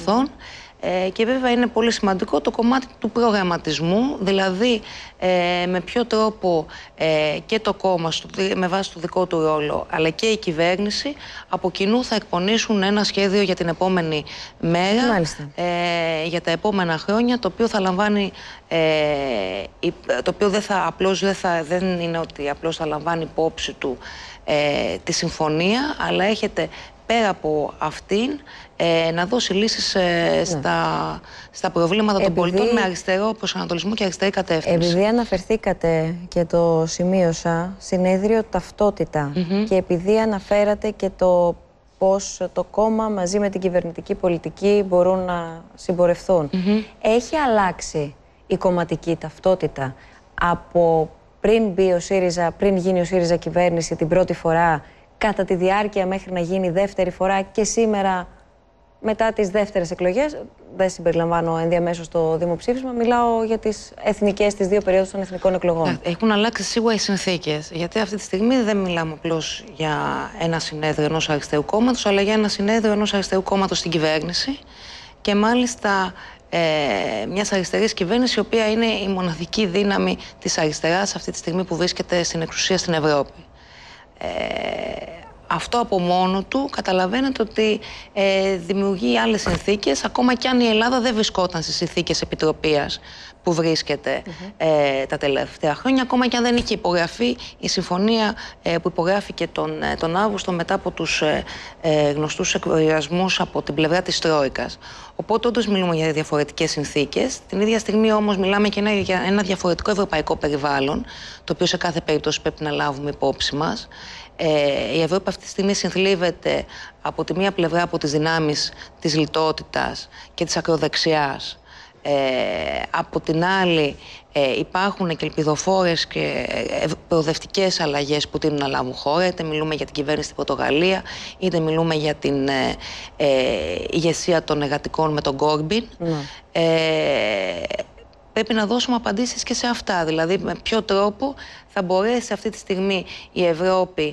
παρελθόν. Και βέβαια είναι πολύ σημαντικό το κομμάτι του προγραμματισμού, δηλαδή με ποιο τρόπο και το κόμμα με βάση το δικό του ρόλο, αλλά και η κυβέρνηση από κοινού θα εκπονήσουν ένα σχέδιο για την επόμενη μέρα, για τα επόμενα χρόνια, το οποίο θα λαμβάνει, το οποίο δεν είναι ότι απλώς θα λαμβάνει υπόψη του τη συμφωνία, αλλά έχετε πέρα από αυτήν να δώσει λύσεις στα προβλήματα των πολιτών με αριστερό προσανατολισμό και αριστερή κατεύθυνση. Επειδή αναφερθήκατε και το σημείωσα, συνέδριο ταυτότητα, και επειδή αναφέρατε και το πώς το κόμμα μαζί με την κυβερνητική πολιτική μπορούν να συμπορευθούν, έχει αλλάξει η κομματική ταυτότητα από πριν μπει ο ΣΥΡΙΖΑ, πριν γίνει ο ΣΥΡΙΖΑ κυβέρνηση την πρώτη φορά, κατά τη διάρκεια μέχρι να γίνει δεύτερη φορά και σήμερα μετά τις δεύτερες εκλογές? Δεν συμπεριλαμβάνω ενδιαμέσως το δημοψήφισμα, μιλάω για τις εθνικές, τις δύο περιόδους των εθνικών εκλογών. Έχουν αλλάξει σίγουρα οι συνθήκες, γιατί αυτή τη στιγμή δεν μιλάμε απλώς για ένα συνέδριο ενός αριστερού κόμματος, αλλά για ένα συνέδριο ενός αριστερού κόμματος στην κυβέρνηση και μάλιστα μιας αριστερής κυβέρνησης, η οποία είναι η μοναδική δύναμη της αριστεράς αυτή τη στιγμή που βρίσκεται στην εξουσία στην Ευρώπη. Αυτό από μόνο του καταλαβαίνετε ότι δημιουργεί άλλες συνθήκες, ακόμα και αν η Ελλάδα δεν βρισκόταν στις συνθήκες επιτροπίας που βρίσκεται τα τελευταία χρόνια, ακόμα και αν δεν είχε υπογραφεί η συμφωνία που υπογράφηκε τον Αύγουστο μετά από τους γνωστούς εκβιασμούς από την πλευρά της Τρόικας. Οπότε όντως μιλούμε για διαφορετικές συνθήκες. Την ίδια στιγμή όμως μιλάμε και για ένα διαφορετικό ευρωπαϊκό περιβάλλον, το οποίο σε κάθε περίπτωση πρέπει να λάβουμε υπόψη μας. Η Ευρώπη αυτή τη στιγμή συνθλίβεται από τη μία πλευρά από τις δυνάμεις της λιτότητας και της ακροδεξιάς. Από την άλλη υπάρχουν και ελπιδοφόρες και προοδευτικές αλλαγές που τείνουν να λάβουν χώρα, είτε μιλούμε για την κυβέρνηση στην Πορτογαλία, είτε μιλούμε για την ηγεσία των εργατικών με τον Κόρμπιν. Πρέπει να δώσουμε απαντήσεις και σε αυτά. Δηλαδή, με ποιο τρόπο θα μπορέσει αυτή τη στιγμή η Ευρώπη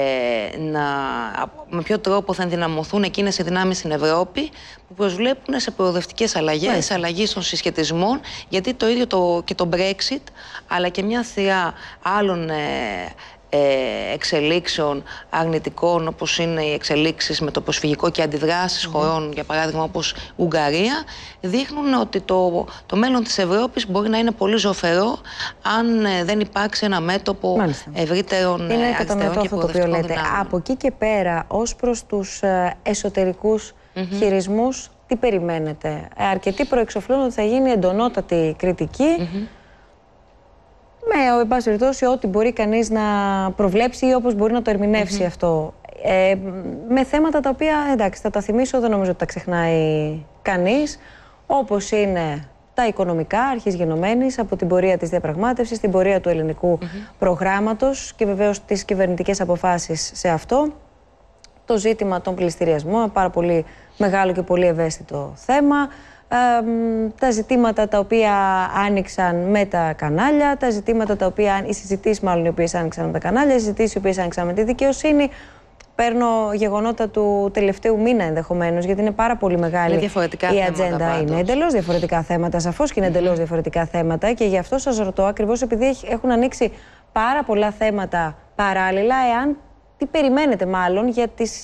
με ποιο τρόπο θα ενδυναμωθούν εκείνες οι δυνάμεις στην Ευρώπη που προσβλέπουν σε προοδευτικές αλλαγές, σε αλλαγή των συσχετισμών, γιατί το ίδιο και το Brexit, αλλά και μια σειρά άλλων εξελίξεων αρνητικών, όπως είναι οι εξελίξεις με το προσφυγικό και αντιδράσεις χωρών, για παράδειγμα όπως Ουγγαρία, δείχνουν ότι το μέλλον της Ευρώπης μπορεί να είναι πολύ ζωφερό αν δεν υπάρξει ένα μέτωπο ευρύτερων αριστερών και προοδευτικών δυνάμεων. Από εκεί και πέρα, ως προς τους εσωτερικούς χειρισμούς, τι περιμένετε? Αρκετοί προεξοφλούν ότι θα γίνει εντονότατη κριτική, με, εν πάση περιπτώσει, ό,τι μπορεί κανείς να προβλέψει ή όπως μπορεί να το ερμηνεύσει αυτό. Με θέματα τα οποία, εντάξει, θα τα θυμίσω, δεν νομίζω ότι τα ξεχνάει κανείς, όπως είναι τα οικονομικά, αρχής γενομένης, από την πορεία της διαπραγμάτευσης, την πορεία του ελληνικού προγράμματος και βεβαίως τις κυβερνητικές αποφάσεις σε αυτό. Το ζήτημα των πληστηριασμών, πάρα πολύ μεγάλο και πολύ ευαίσθητο θέμα. Τα ζητήματα τα οποία άνοιξαν με τα κανάλια, τα ζητήματα τα οποία, οι συζητήσεις μάλλον οι οποίες άνοιξαν με τα κανάλια, οι συζητήσεις οι οποίες άνοιξαν με τη δικαιοσύνη. Παίρνω γεγονότα του τελευταίου μήνα ενδεχομένως, γιατί είναι πάρα πολύ μεγάλη η ατζέντα. Είναι εντελώς διαφορετικά θέματα, σαφώς και είναι εντελώς διαφορετικά θέματα, και γι' αυτό σας ρωτώ, ακριβώς επειδή έχουν ανοίξει πάρα πολλά θέματα παράλληλα, τι περιμένετε μάλλον για τις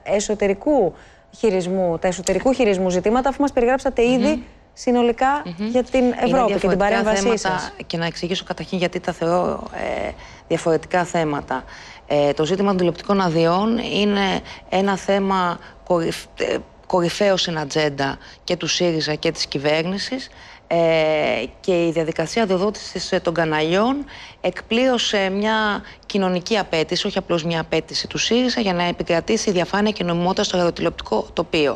τα εσωτερικού χειρισμού ζητήματα, αφού μας περιγράψατε ήδη συνολικά για την Ευρώπη και την παρέμβασή σας. Και να εξηγήσω καταρχήν γιατί τα θεωρώ διαφορετικά θέματα. Το ζήτημα των τηλεοπτικών αδειών είναι ένα θέμα κορυφαίο στην ατζέντα και του ΣΥΡΙΖΑ και της κυβέρνησης, και η διαδικασία αδειοδότησης των καναλιών εκπλήρωσε μια κοινωνική απέτηση, όχι απλώς μια απέτηση του ΣΥΡΙΖΑ, για να επικρατήσει η διαφάνεια και νομιμότητα στο ραδιοτηλεοπτικό τοπίο.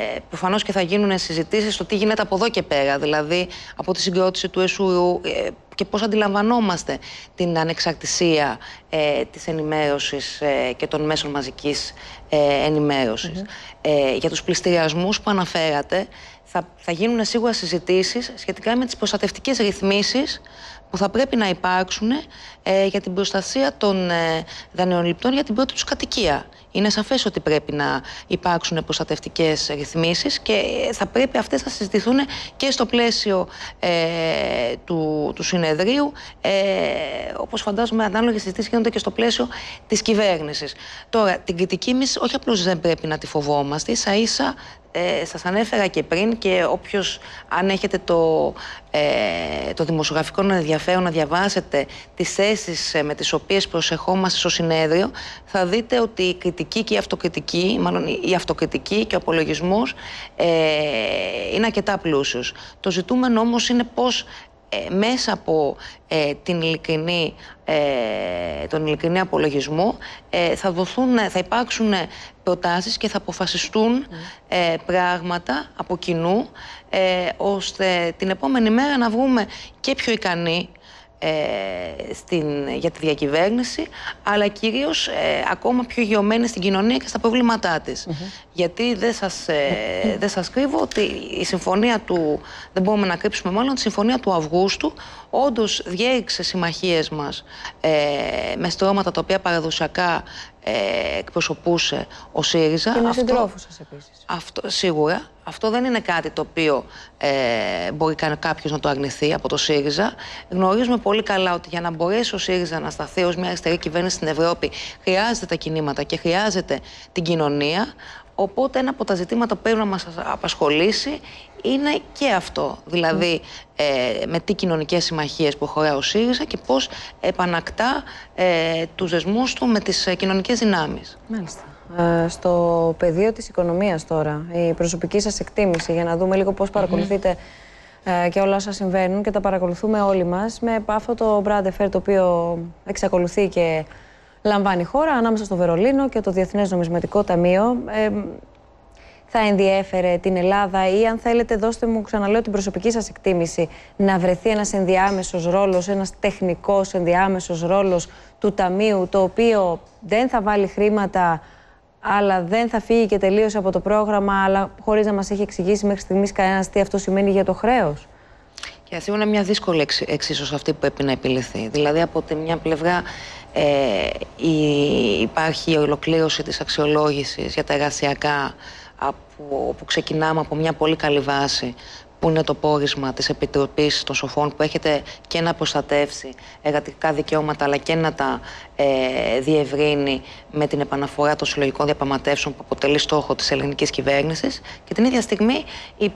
Προφανώς και θα γίνουν συζητήσεις στο τι γίνεται από εδώ και πέρα, δηλαδή από τη συγκρότηση του ΕΣΟΥ, και πώς αντιλαμβανόμαστε την ανεξαρτησία της ενημέρωσης και των μέσων μαζικής ενημέρωσης. Για τους πληστηριασμούς που αναφέρατε, θα γίνουν σίγουρα συζητήσεις σχετικά με τις προστατευτικές ρυθμίσεις που θα πρέπει να υπάρξουν για την προστασία των δανειοληπτών για την πρώτη τους κατοικία. Είναι σαφές ότι πρέπει να υπάρξουν προστατευτικές ρυθμίσεις και θα πρέπει αυτές να συζητηθούν και στο πλαίσιο του συνεδρίου, όπως φαντάζομαι ανάλογες συζητήσεις γίνονται και στο πλαίσιο της κυβέρνησης. Τώρα, την κριτική εμείς όχι απλώς δεν πρέπει να τη φοβόμαστε, ίσα ίσα σας ανέφερα και πριν, και όποιος, αν έχετε το δημοσιογραφικό ενδιαφέρον να διαβάσετε τις θέσεις με τις οποίες προσεχόμαστε στο συνέδριο, θα δείτε ότι η κριτική και η αυτοκριτική, μάλλον η αυτοκριτική και ο απολογισμός είναι αρκετά πλούσιος. Το ζητούμενο όμως είναι πώς μέσα από τον ειλικρινή απολογισμό θα υπάρξουν προτάσεις και θα αποφασιστούν πράγματα από κοινού, ώστε την επόμενη μέρα να βγούμε και πιο ικανοί για τη διακυβέρνηση, αλλά κυρίως ακόμα πιο γεωμένη στην κοινωνία και στα προβλήματά της. Γιατί δεν σας κρύβω ότι η συμφωνία δεν μπορούμε να κρύψουμε μάλλον, τη συμφωνία του Αυγούστου όντως διέριξε συμμαχίες μας με στρώματα τα οποία παραδοσιακά εκπροσωπούσε ο ΣΥΡΙΖΑ. Και με συντρόφους σας επίσης. Σίγουρα. Αυτό δεν είναι κάτι το οποίο μπορεί κάποιος να το αρνηθεί από το ΣΥΡΙΖΑ. Γνωρίζουμε πολύ καλά ότι για να μπορέσει ο ΣΥΡΙΖΑ να σταθεί ως μια αριστερή κυβέρνηση στην Ευρώπη, χρειάζεται τα κινήματα και χρειάζεται την κοινωνία. Οπότε ένα από τα ζητήματα που πρέπει να μας απασχολήσει είναι και αυτό. Δηλαδή, με τι κοινωνικές συμμαχίες προχωρά ο ΣΥΡΙΖΑ και πώς επανακτά τους δεσμούς του με τις κοινωνικές δυνάμεις. Μάλιστα. Στο πεδίο της οικονομίας τώρα, η προσωπική σας εκτίμηση, για να δούμε λίγο πώς παρακολουθείτε και όλα όσα συμβαίνουν, και τα παρακολουθούμε όλοι μας, με αυτό το Brand Fair το οποίο εξακολουθεί και λαμβάνει χώρα ανάμεσα στο Βερολίνο και το Διεθνές Νομισματικό Ταμείο. Θα ενδιέφερε την Ελλάδα, ή αν θέλετε, δώστε μου, ξαναλέω, την προσωπική σας εκτίμηση, να βρεθεί ένας ενδιάμεσος ρόλος, ένας τεχνικός ενδιάμεσος ρόλος του Ταμείου, το οποίο δεν θα βάλει χρήματα, αλλά δεν θα φύγει και τελείως από το πρόγραμμα, αλλά χωρίς να μας έχει εξηγήσει μέχρι στιγμής κανένας τι αυτό σημαίνει για το χρέος. Και σίγουρα είναι μια δύσκολη εξίσωση αυτή που πρέπει να επιληθεί. Δηλαδή, από τη μια πλευρά υπάρχει η ολοκλήρωση της αξιολόγησης για τα εργασιακά, που ξεκινάμε από μια πολύ καλή βάση, που είναι το πόρισμα της Επιτροπής των Σοφών, που έχετε και να προστατεύσει εργατικά δικαιώματα, αλλά και να τα διευρύνει με την επαναφορά των συλλογικών διαπραγματεύσεων που αποτελεί στόχο της ελληνικής κυβέρνησης. Και την ίδια στιγμή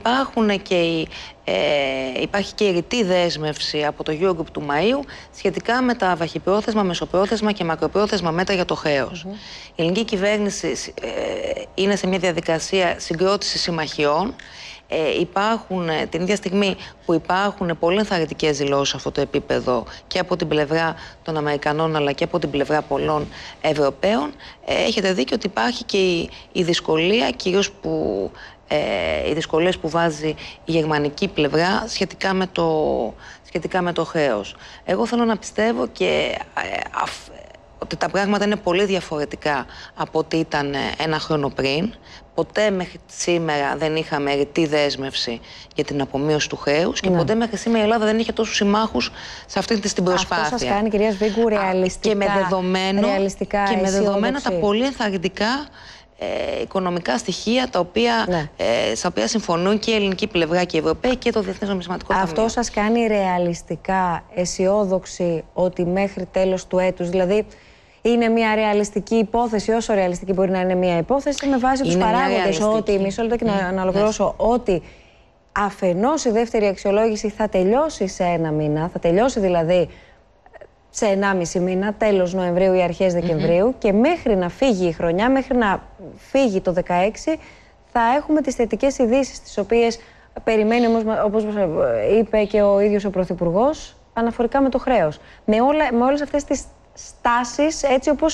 υπάρχει και η ρητή δέσμευση από το Eurogroup του Μαΐου σχετικά με τα βαχυπρόθεσμα, μεσοπρόθεσμα και μακροπρόθεσμα μέτρα για το χρέος. Η ελληνική κυβέρνηση είναι σε μια διαδικασία συγκρότησης συμμαχιών. Την ίδια στιγμή που υπάρχουν πολύ ενθαρρυντικές δηλώσεις σε αυτό το επίπεδο και από την πλευρά των Αμερικανών, αλλά και από την πλευρά πολλών Ευρωπαίων, έχετε δει και ότι υπάρχει και η δυσκολία, κυρίως οι δυσκολίες που βάζει η γερμανική πλευρά σχετικά με το χρέος. Εγώ θέλω να πιστεύω ότι τα πράγματα είναι πολύ διαφορετικά από ό,τι ήταν ένα χρόνο πριν. Ποτέ μέχρι σήμερα δεν είχαμε ρητή δέσμευση για την απομείωση του χρέους και ποτέ μέχρι σήμερα η Ελλάδα δεν είχε τόσους συμμάχους σε αυτή την προσπάθεια. Αυτό σας κάνει, κυρία Σβίγκου, ρεαλιστικά, και με δεδομένα τα πολύ ενθαρρυντικά οικονομικά στοιχεία στα οποία συμφωνούν και η ελληνική πλευρά και οι Ευρωπαίοι και το Διεθνές Νομισματικό Ταμείο. Αυτό σας κάνει ρεαλιστικά αισιόδοξοι ότι μέχρι τέλος του έτους, δηλαδή είναι μια ρεαλιστική υπόθεση, όσο ρεαλιστική μπορεί να είναι μια υπόθεση, με βάση τους παράγοντες ότι, μισό λεπτό και να ολοκληρώσω, ότι αφενός η δεύτερη αξιολόγηση θα τελειώσει σε ένα μήνα, θα τελειώσει δηλαδή σε 1,5 μήνα, τέλος Νοεμβρίου ή αρχές Δεκεμβρίου, και μέχρι να φύγει η χρονιά, μέχρι να φύγει το 2016, θα έχουμε τις θετικές ειδήσεις, τις οποίες περιμένει, όπως είπε και ο ίδιος ο Πρωθυπουργός, αναφορικά με το χρέος. Με όλες αυτές τις στάσεις, έτσι όπως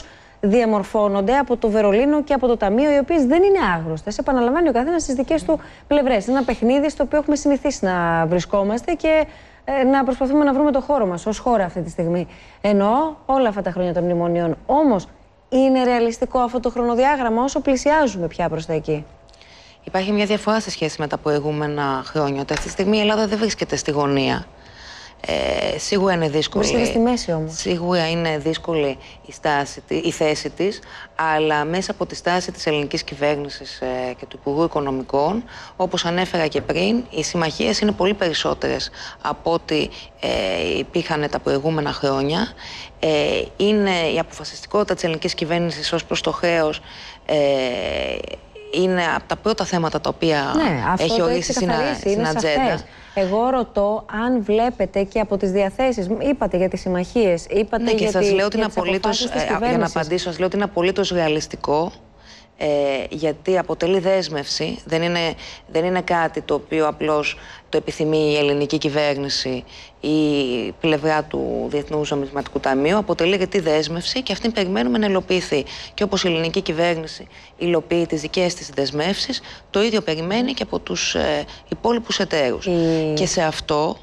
διαμορφώνονται από το Βερολίνο και από το Ταμείο, οι οποίες δεν είναι άγνωστες. Επαναλαμβάνει ο καθένας στις δικές του πλευρές. Είναι ένα παιχνίδι στο οποίο έχουμε συνηθίσει να βρισκόμαστε και να προσπαθούμε να βρούμε το χώρο μας ως χώρα αυτή τη στιγμή. Εννοώ όλα αυτά τα χρόνια των μνημονίων. Όμως, είναι ρεαλιστικό αυτό το χρονοδιάγραμμα όσο πλησιάζουμε πια προς τα εκεί? Υπάρχει μια διαφορά σε σχέση με τα προηγούμενα χρόνια. Ότι αυτή τη στιγμή η Ελλάδα δεν βρίσκεται στη γωνία. Σίγουρα είναι δύσκολη. Βρίσκεται στη μέση όμως. Σίγουρα είναι δύσκολη η θέση της, αλλά μέσα από τη στάση της ελληνικής κυβέρνησης και του Υπουργού Οικονομικών, όπως ανέφερα και πριν, οι συμμαχίες είναι πολύ περισσότερες από ό,τι υπήρχαν τα προηγούμενα χρόνια. Είναι η αποφασιστικότητα της ελληνικής κυβέρνησης ως προς το χρέος είναι από τα πρώτα θέματα τα οποία έχει ορίσει στην ατζέντα. Εγώ ρωτώ αν βλέπετε και από τις διαθέσεις. Είπατε για τις συμμαχίες, είπατε για τις αποφάσεις της κυβέρνησης. Για να απαντήσω, σας λέω ότι είναι απολύτως ρεαλιστικό. Γιατί αποτελεί δέσμευση, δεν είναι κάτι το οποίο απλώς το επιθυμεί η ελληνική κυβέρνηση ή η πλευρά του Διεθνούς Νομισματικού Ταμείου. Αποτελεί γιατί δέσμευση και αυτήν περιμένουμε να υλοποιηθεί. Και όπως η ελληνική κυβέρνηση υλοποιεί τις δικές της δεσμεύσεις, το ίδιο περιμένει και από τους υπόλοιπους εταίρους. Και σε αυτό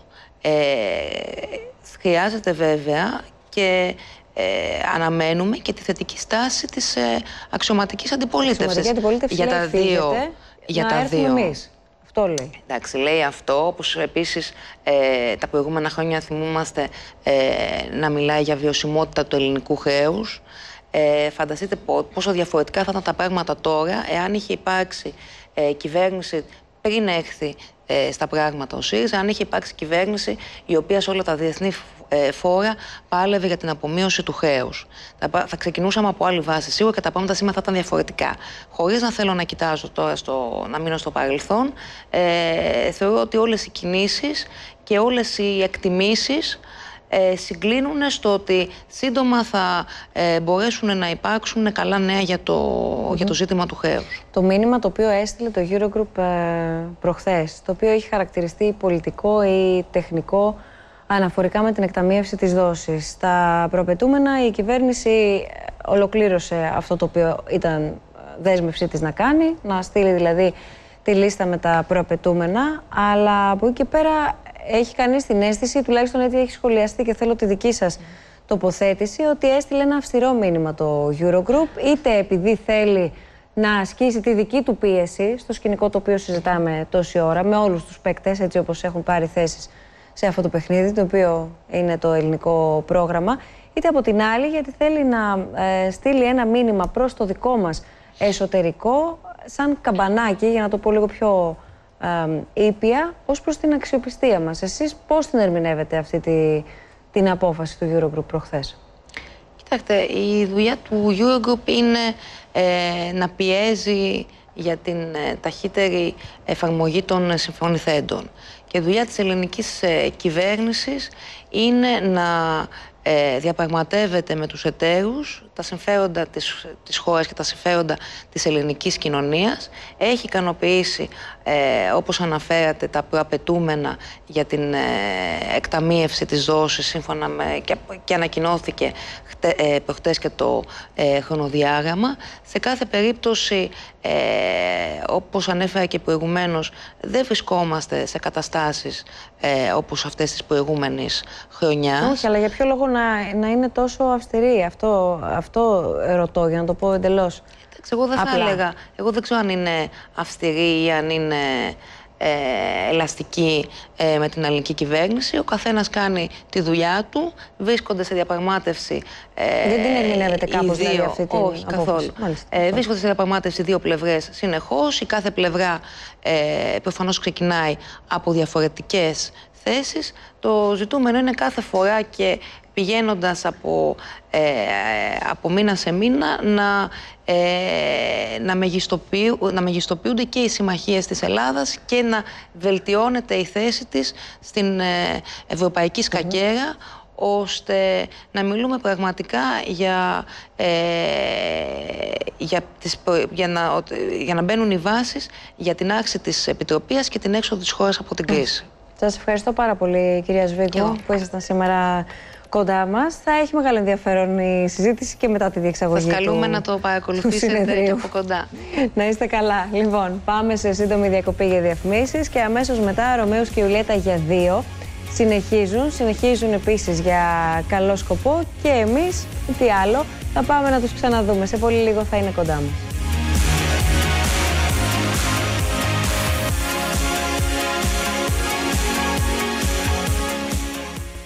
χρειάζεται βέβαια και αναμένουμε και τη θετική στάση της αξιωματικής αντιπολίτευσης. Για τα δύο. Εμείς. Αυτό λέει. Εντάξει, λέει αυτό, όπως επίσης τα προηγούμενα χρόνια θυμούμαστε να μιλάει για βιωσιμότητα του ελληνικού χρέους. Φανταστείτε πόσο διαφορετικά θα ήταν τα πράγματα τώρα εάν είχε υπάρξει κυβέρνηση πριν έρθει στα πράγματα ο ΣΥΡΙΖΑ, αν είχε υπάρξει κυβέρνηση η οποία σε όλα τα διεθνή φόρα πάλευε για την απομείωση του χρέους. Θα ξεκινούσαμε από άλλη βάση σίγουρα και τα πράγματα σήμερα θα ήταν διαφορετικά. Χωρίς να θέλω να κοιτάζω τώρα να μείνω στο παρελθόν, θεωρώ ότι όλες οι κινήσεις και όλες οι εκτιμήσεις συγκλίνουν στο ότι σύντομα θα μπορέσουν να υπάρξουν καλά νέα για το ζήτημα του χρέους. Το μήνυμα το οποίο έστειλε το Eurogroup προχθές, το οποίο έχει χαρακτηριστεί πολιτικό ή τεχνικό αναφορικά με την εκταμείευση της δόσης. Στα προαπαιτούμενα η κυβέρνηση ολοκλήρωσε αυτό το οποίο ήταν δέσμευσή της να κάνει, να στείλει δηλαδή τη λίστα με τα προαπαιτούμενα, αλλά από εκεί και πέρα έχει κανείς την αίσθηση, τουλάχιστον έτσι έχει σχολιαστεί και θέλω τη δική σας τοποθέτηση, ότι έστειλε ένα αυστηρό μήνυμα το Eurogroup, είτε επειδή θέλει να ασκήσει τη δική του πίεση στο σκηνικό το οποίο συζητάμε τόση ώρα, με όλους τους παίκτες, έτσι όπως έχουν πάρει θέσεις σε αυτό το παιχνίδι, το οποίο είναι το ελληνικό πρόγραμμα, είτε από την άλλη γιατί θέλει να στείλει ένα μήνυμα προς το δικό μας εσωτερικό, σαν καμπανάκι, για να το πω λίγο πιο ήπια, ως προς την αξιοπιστία μας. Εσείς πώς την ερμηνεύετε αυτή την απόφαση του Eurogroup προχθές? Κοιτάξτε, η δουλειά του Eurogroup είναι να πιέζει για την ταχύτερη εφαρμογή των συμφωνηθέντων. Και η δουλειά της ελληνικής κυβέρνησης είναι να διαπραγματεύεται με τους εταίρους τα συμφέροντα της χώρας και τα συμφέροντα της ελληνικής κοινωνίας. Έχει ικανοποιήσει, όπως αναφέρατε, τα προαπαιτούμενα για την εκταμείευση της δόσης σύμφωνα και ανακοινώθηκε προχτές και το χρονοδιάγραμμα. Σε κάθε περίπτωση, όπως ανέφερα και προηγουμένως, δεν βρισκόμαστε σε καταστάσεις όπως αυτές της προηγούμενης χρονιάς. Όχι, αλλά για ποιο λόγο να είναι τόσο αυστηρή? Αυτό ρωτώ, για να το πω εντελώς. Εγώ δεν θα έλεγα. Εγώ δεν ξέρω αν είναι αυστηρή ή αν είναι ελαστική με την ελληνική κυβέρνηση. Ο καθένας κάνει τη δουλειά του, βρίσκονται σε διαπραγμάτευση. Δεν την ερμηνεύεται κάπως δηλαδή αυτή την Όχι, καθόλου. Βρίσκονται σε διαπραγμάτευση δύο πλευρές συνεχώς. Η κάθε πλευρά προφανώς ξεκινάει από διαφορετικές θέσεις. Το ζητούμενο είναι κάθε φορά και πηγαίνοντας από μήνα σε μήνα να μεγιστοποιούνται και οι συμμαχίες της Ελλάδας και να βελτιώνεται η θέση της στην ευρωπαϊκή σκακέρα, ώστε να μιλούμε πραγματικά για να μπαίνουν οι βάσεις για την άρση της επιτροπίας και την έξοδο της χώρας από την κρίση. Σας ευχαριστώ πάρα πολύ, κυρία Σβίγκου, που ήσασταν σήμερα κοντά μας. Θα έχει μεγάλο ενδιαφέρον η συζήτηση και μετά τη διεξαγωγή. Σας καλούμε να το παρακολουθήσετε και από κοντά. Να είστε καλά. Λοιπόν, πάμε σε σύντομη διακοπή για διαφημίσεις και αμέσως μετά Ρωμαίος και Ιουλιέτα για 2 συνεχίζουν επίσης για καλό σκοπό και εμείς, τι άλλο, θα πάμε να τους ξαναδούμε. Σε πολύ λίγο θα είναι κοντά μας.